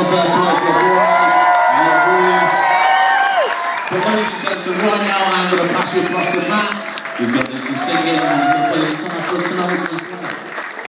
yourselves out to work your room. But ladies and gentlemen, right now I'm going to pass you across the mat. We've got some singing and we're going to play guitar for us tonight as well.